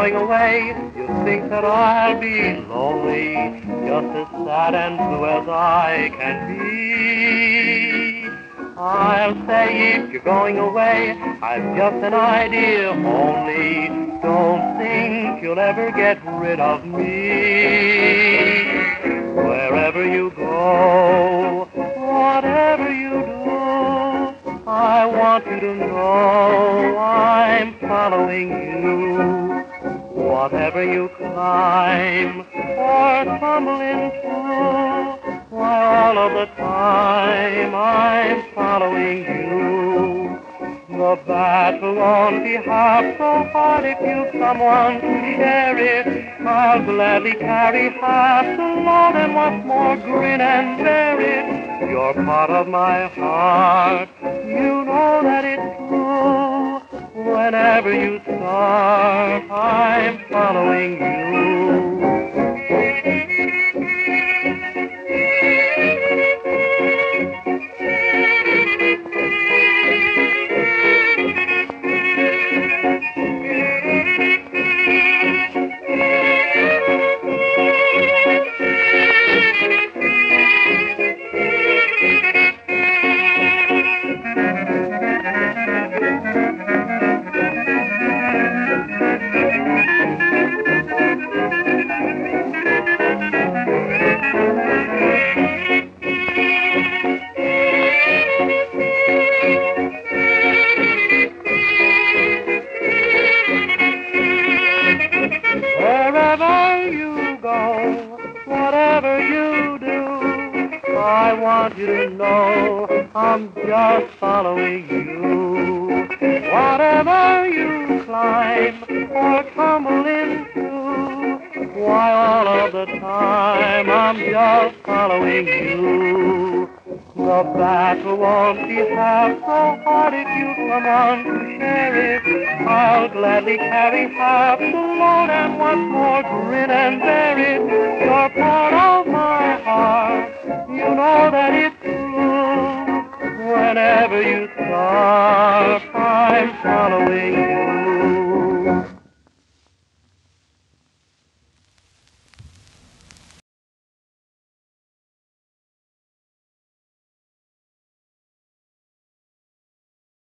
going away, you think that I'll be lonely, just as sad and blue as I can be. I'll say if you're going away, I've just an idea only. Don't think you'll ever get rid of me. Wherever you go, whatever you do, I want you to know I'm following you. Whatever you climb or tumble into, why all of the time I'm following you. The battle won't be half so hard if you've someone to share it. I'll gladly carry half the load and what's more, grin and bear it. You're part of my heart, you know that it's true. Whenever you start, I'm following you. Wherever you go, whatever you do, I want you to know I'm just following you. Whatever you climb or tumble into, why all of the time I'm just following you. The battle won't be half so hard if you come on to share it. I'll gladly carry half the load and what's more, grin and bear it. You're part of my heart, you know that it's true. Whenever you start